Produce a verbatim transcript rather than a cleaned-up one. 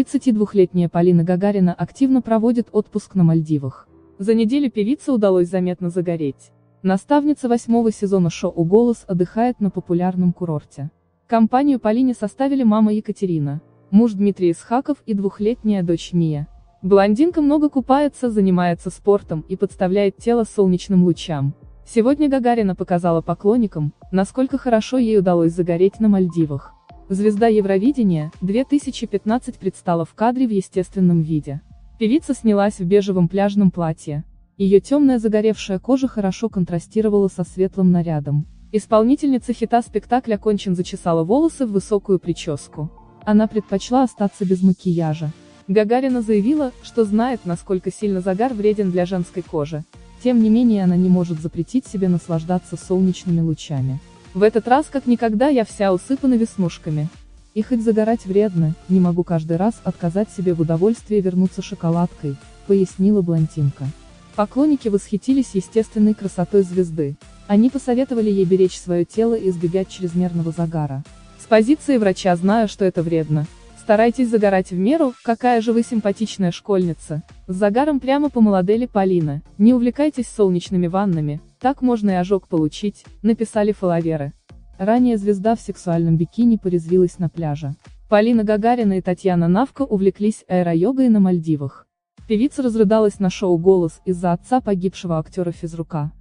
тридцатидвухлетняя Полина Гагарина активно проводит отпуск на Мальдивах. За неделю певице удалось заметно загореть. Наставница восьмого сезона шоу «Голос» отдыхает на популярном курорте. Компанию Полине составили мама Екатерина, муж Дмитрий Исхаков и двухлетняя дочь Мия. Блондинка много купается, занимается спортом и подставляет тело солнечным лучам. Сегодня Гагарина показала поклонникам, насколько хорошо ей удалось загореть на Мальдивах. Звезда Евровидения две тысячи пятнадцать предстала в кадре в естественном виде. Певица снялась в бежевом пляжном платье. Ее темная загоревшая кожа хорошо контрастировала со светлым нарядом. Исполнительница хита спектакля «Кончен» зачесала волосы в высокую прическу. Она предпочла остаться без макияжа. Гагарина заявила, что знает, насколько сильно загар вреден для женской кожи. Тем не менее, она не может запретить себе наслаждаться солнечными лучами. В этот раз как никогда я вся усыпана веснушками. И хоть загорать вредно, не могу каждый раз отказать себе в удовольствии вернуться шоколадкой, пояснила блондинка. Поклонники восхитились естественной красотой звезды. Они посоветовали ей беречь свое тело и избегать чрезмерного загара. С позиции врача знаю, что это вредно. Старайтесь загорать в меру, какая же вы симпатичная школьница. С загаром прямо по модели Полина. Не увлекайтесь солнечными ваннами, так можно и ожог получить, написали фолловеры. Ранее звезда в сексуальном бикини порезвилась на пляже. Полина Гагарина и Татьяна Навка увлеклись аэро-йогой на Мальдивах. Певица разрыдалась на шоу «Голос» из-за отца погибшего актера физрука.